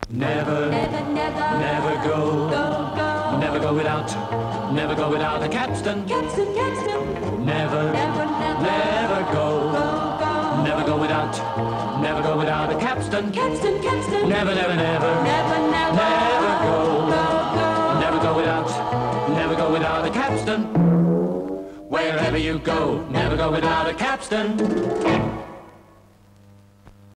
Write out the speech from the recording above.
Never, never go, never go without a Capstan. Never, never go, never go without a Capstan. Never, never, never go, never go without a Capstan. Wherever you go, never go without a Capstan.